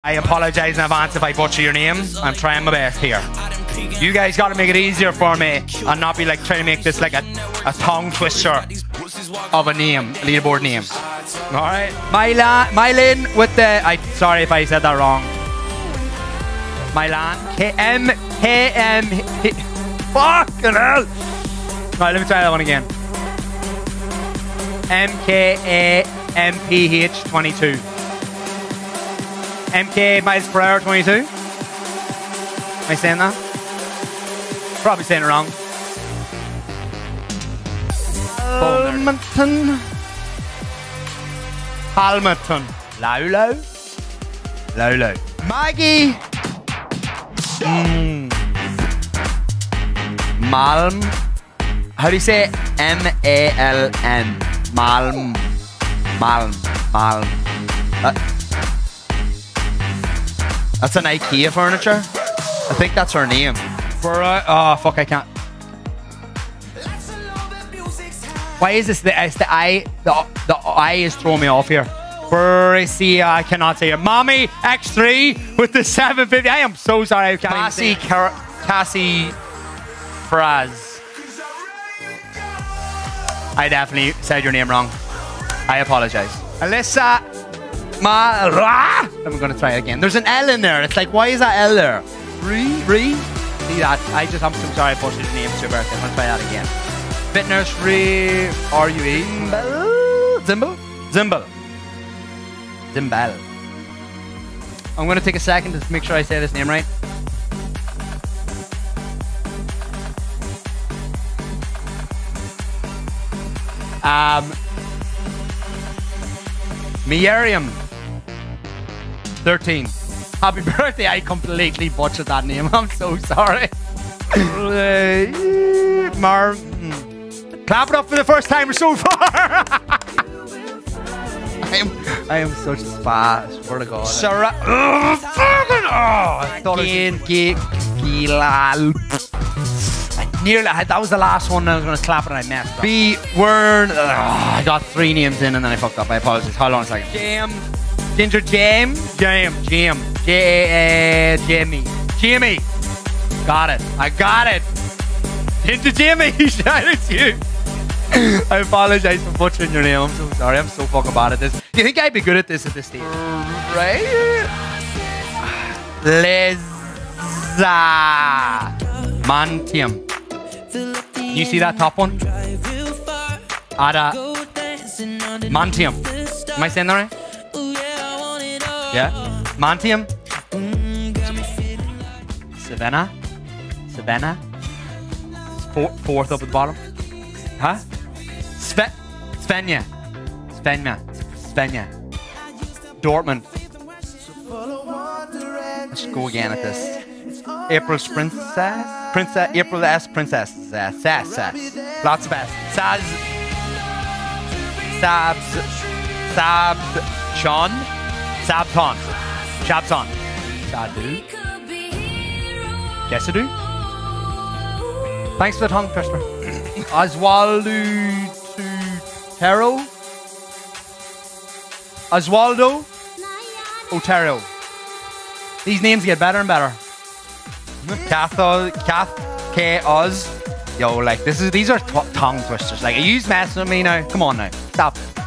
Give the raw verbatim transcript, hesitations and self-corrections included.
I apologize in advance if I butcher your name. I'm trying my best here. You guys got to make it easier for me and not be like trying to make this like a, a tongue twister of a name, leaderboard name. All right, Mylan, Mylan with the. I sorry if I said that wrong. Mylan, K M K M. Fucking hell! All right, let me try that one again. M K A M P H twenty-two. M K miles per hour twenty-two. Am I saying that? Probably saying it wrong. Halmerton. Halmerton. Lolo. Lolo. Maggie. Mm. Malm. How do you say it? M A L M. Malm. Malm. Malm. Uh, That's an IKEA furniture. I think that's her name. For uh, oh fuck, I can't. Why is this the it's the I the the I is throwing me off here? Furisia, I cannot say it. Mommy X three with the seven fifty. I am so sorry. I can't Cassie Car Cassie Fraz. I definitely said your name wrong. I apologize. Alyssa. Ma I'm gonna try it again. There's an L in there. It's like, why is that L there? Re re. See that? I just I'm so sorry I butchered the name to your birthday. I'm gonna try that again. Fitness re R U E Zimbal Zimbal Zimbal. I'm gonna take a second to make sure I say this name right. Um, Miriam. thirteen. Happy birthday. I completely butchered that name. I'm so sorry. Mar Clap it up for the first time so far. I am I am such a spaz. Swear to God. Sarah. Oh, I thought it was nearly. That was the last one I was going to clap it and I messed up. B. Wern. I got three names in and then I fucked up. I apologize. Hold on a second. Jam. Ginger Jam. Jam. Jam. J. Uh, Jamie. Jamie. Got it. I got it. Ginger Jamie. Shout out to you. I apologize for butchering your name. I'm so sorry. I'm so fucking bad at this. Do you think I'd be good at this at this stage? Right? Leza. Mantium. You see that top one? Ada. Mantium. Am I saying that right? Yeah. Mantium. Savannah. Savannah. Four, fourth up at the bottom. Huh? Sve Svenja. Svenja. Svenja. Dortmund. Let's go again at this. April's princess. Princess. April S. Princess. Sass. Sass. Sass. Lots of S. Saz. Sabs. Sab. Sean. Sabton. Shabton. Sadu. Jesadu. Thanks for the tongue twister. Oswaldo Otero. Oswaldo Otero. These names get better and better. Catho, Cath, K, Oz. Yo, like this is these are tongue twisters. Like, are you messing with me now? Come on now, stop it.